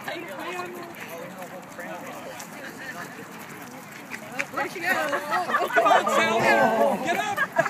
Where'd she go? Come on, Sally! Get up!